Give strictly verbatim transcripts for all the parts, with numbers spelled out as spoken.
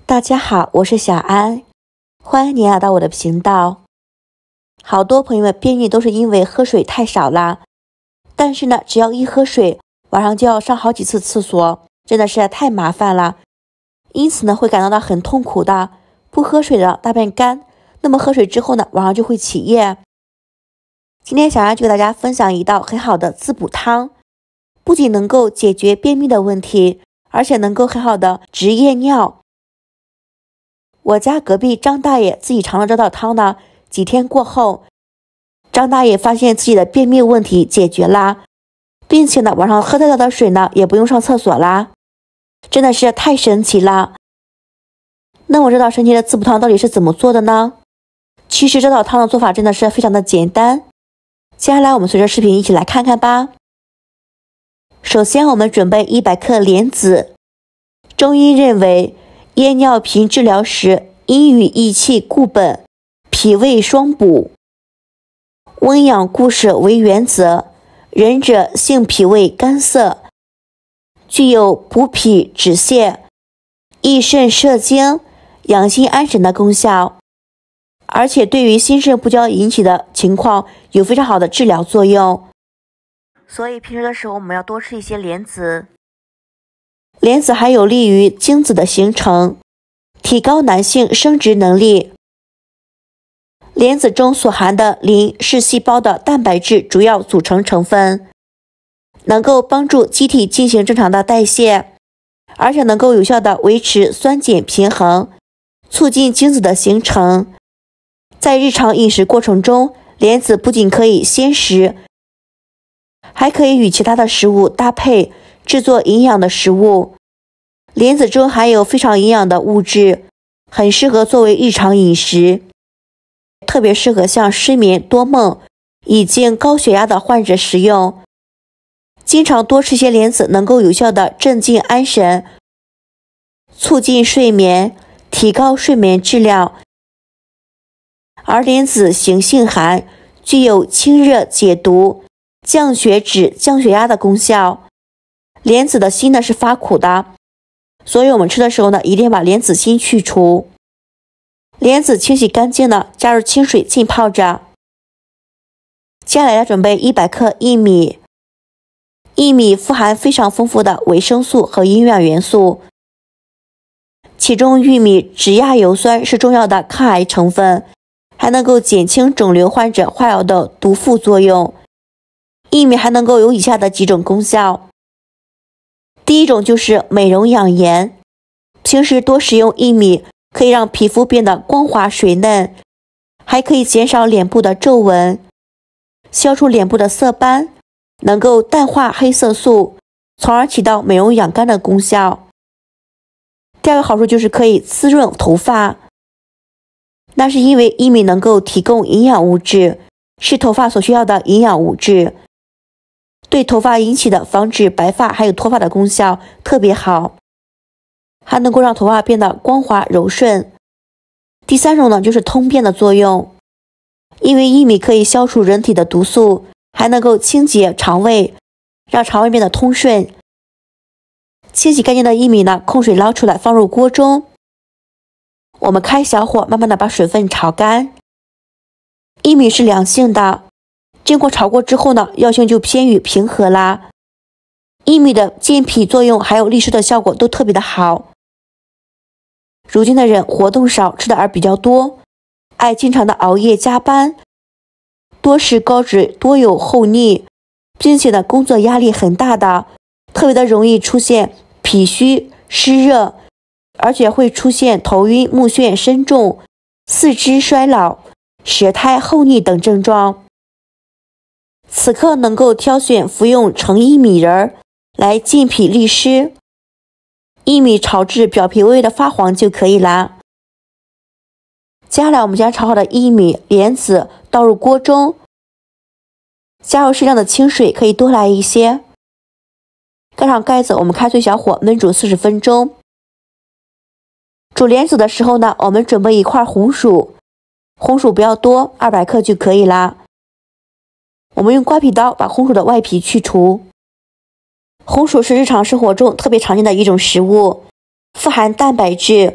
大家好，我是小安，欢迎你来到我的频道。好多朋友们便秘都是因为喝水太少啦，但是呢，只要一喝水，晚上就要上好几次厕所，真的是太麻烦了，因此呢，会感到到很痛苦的。不喝水的大便干，那么喝水之后呢，晚上就会起夜。今天小安就给大家分享一道很好的滋补汤，不仅能够解决便秘的问题，而且能够很好的止夜尿。我家隔壁张大爷自己尝了这道汤呢，几天过后，张大爷发现自己的便秘问题解决啦，并且呢，晚上喝再多的水呢，也不用上厕所啦，真的是太神奇了。那么这道神奇的滋补汤到底是怎么做的呢？其实这道汤的做法真的是非常的简单，接下来我们随着视频一起来看看吧。首先我们准备一百克莲子，中医认为夜尿频治疗时，阴郁益气固本，脾胃双补，温养固摄为原则。人者性脾胃干涩，具有补脾止泻、益肾摄精、养心安神的功效，而且对于心肾不交引起的情况有非常好的治疗作用。所以平时的时候我们要多吃一些莲子。莲子还有利于精子的形成，提高男性生殖能力。莲子中所含的磷是细胞的蛋白质主要组成成分，能够帮助机体进行正常的代谢，而且能够有效的维持酸碱平衡，促进精子的形成。在日常饮食过程中，莲子不仅可以鲜食，还可以与其他的食物搭配制作营养的食物。莲子中含有非常营养的物质，很适合作为日常饮食，特别适合像失眠多梦、已经高血压的患者食用。经常多吃些莲子能够有效的镇静安神，促进睡眠，提高睡眠质量。而莲子行性寒，具有清热解毒、降血脂、降血压的功效。莲子的心呢是发苦的，所以我们吃的时候呢，一定把莲子心去除。莲子清洗干净了，加入清水浸泡着。接下来要准备一百克薏米。薏米富含非常丰富的维生素和营养元素，其中玉米脂亚油酸是重要的抗癌成分，还能够减轻肿瘤患者化疗的毒副作用。薏米还能够有以下的几种功效。第一种就是美容养颜，平时多食用薏米可以让皮肤变得光滑水嫩，还可以减少脸部的皱纹，消除脸部的色斑，能够淡化黑色素，从而起到美容养肝的功效。第二个好处就是可以滋润头发，那是因为薏米能够提供营养物质，是头发所需要的营养物质，对头发引起的防止白发还有脱发的功效特别好，还能够让头发变得光滑柔顺。第三种呢，就是通便的作用，因为薏米可以消除人体的毒素，还能够清洁肠胃，让肠胃变得通顺。清洗干净的薏米呢，控水捞出来，放入锅中，我们开小火，慢慢的把水分炒干。薏米是凉性的，经过炒过之后呢，药性就偏于平和啦。薏米的健脾作用还有利湿的效果都特别的好。如今的人活动少，吃的而比较多，爱经常的熬夜加班，多食高脂，多有后逆，并且呢工作压力很大的，特别的容易出现脾虚湿热，而且会出现头晕目眩身重、四肢衰老、舌苔厚腻等症状。此刻能够挑选服用成薏米仁来健脾利湿，薏米炒至表皮微微的发黄就可以啦。接下来我们将炒好的薏米、莲子倒入锅中，加入适量的清水，可以多来一些，盖上盖子，我们开最小火焖煮四十分钟。煮莲子的时候呢，我们准备一块红薯，红薯不要多，二百克就可以啦。我们用刮皮刀把红薯的外皮去除。红薯是日常生活中特别常见的一种食物，富含蛋白质、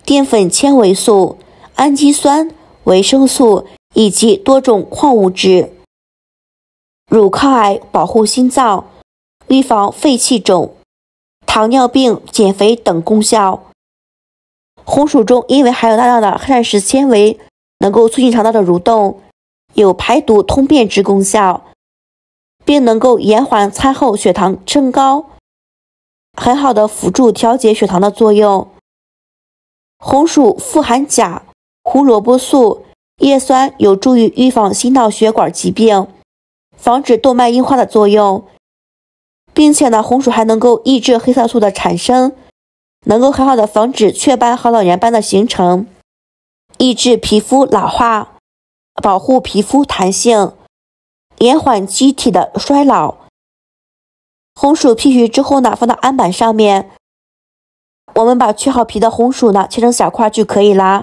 淀粉纤维素、氨基酸、维生素以及多种矿物质。乳抗癌保护心脏，预防肺气肿、糖尿病、减肥等功效。红薯中因为含有大量的膳食纤维，能够促进肠道的蠕动，有排毒通便之功效，并能够延缓餐后血糖升高，很好的辅助调节血糖的作用。红薯富含钾、胡萝卜素、叶酸，有助于预防心脑血管疾病，防止动脉硬化的作用，并且呢，红薯还能够抑制黑色素的产生，能够很好的防止雀斑和老年斑的形成，抑制皮肤老化，保护皮肤弹性，延缓机体的衰老。红薯辟须之后呢，放到案板上面，我们把去好皮的红薯呢切成小块就可以啦。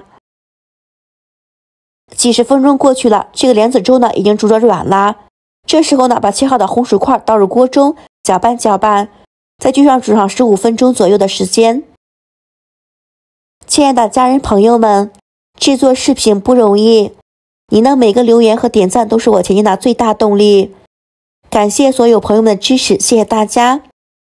几十分钟过去了，这个莲子粥呢已经煮着软啦。这时候呢，把切好的红薯块倒入锅中，搅拌搅拌，在居上煮上十五分钟左右的时间。亲爱的家人朋友们，制作视频不容易，你的每个留言和点赞都是我前进的最大动力。感谢所有朋友们的支持，谢谢大家。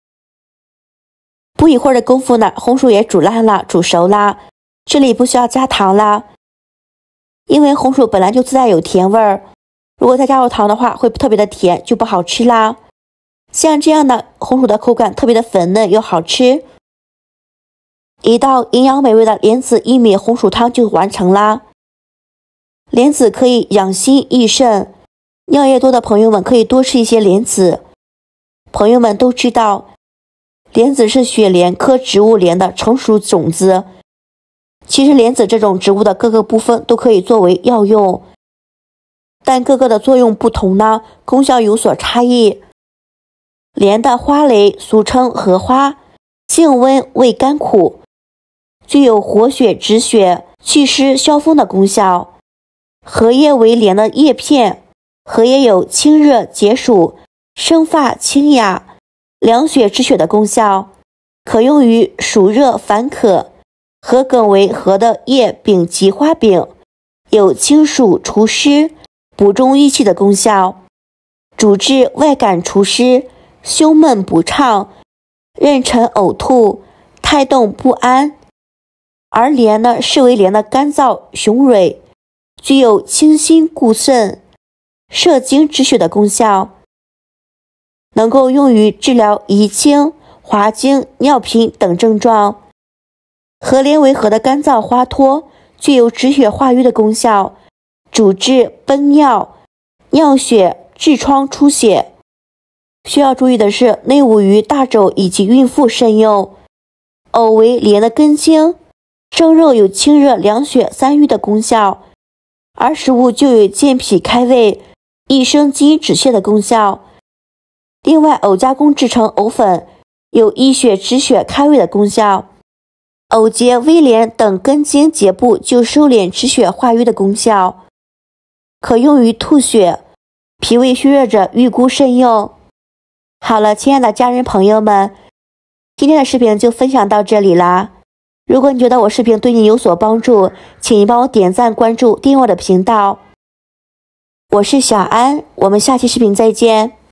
不一会儿的功夫呢，红薯也煮烂了，煮熟啦。这里不需要加糖啦，因为红薯本来就自带有甜味儿，如果再加入糖的话，会特别的甜，就不好吃啦。像这样的红薯的口感特别的粉嫩又好吃，一道营养美味的莲子薏米红薯汤就完成啦。莲子可以养心益肾，尿液多的朋友们可以多吃一些莲子。朋友们都知道，莲子是雪莲科植物莲的成熟种子。其实莲子这种植物的各个部分都可以作为药用，但各个的作用不同呢，功效有所差异。莲的花蕾俗称荷花，性温味甘苦，具有活血止血、祛湿消风的功效。荷叶为莲的叶片，荷叶有清热解暑、生发清雅、凉血止血的功效，可用于暑热烦渴。荷梗为荷的叶柄及花柄，有清暑除湿、补中益气的功效，主治外感除湿、胸闷不畅、妊娠呕吐、胎动不安。而莲呢，是为莲的干燥雄蕊，具有清心固肾、摄精止血的功效，能够用于治疗遗精、滑精、尿频等症状。荷莲为荷的干燥花托，具有止血化瘀的功效，主治崩尿、尿血、痔疮出血。需要注意的是，内务于大肘以及孕妇慎用。藕为莲的根茎，生肉有清热凉血散瘀的功效，而食物就有健脾开胃、益生津止泻的功效。另外，藕加工制成藕粉，有益血止血开胃的功效。藕节、威廉等根茎节部就收敛止血化瘀的功效，可用于吐血、脾胃虚弱者预估慎用。好了，亲爱的家人朋友们，今天的视频就分享到这里啦。如果你觉得我视频对你有所帮助，请你帮我点赞、关注、订阅我的频道。我是小安，我们下期视频再见。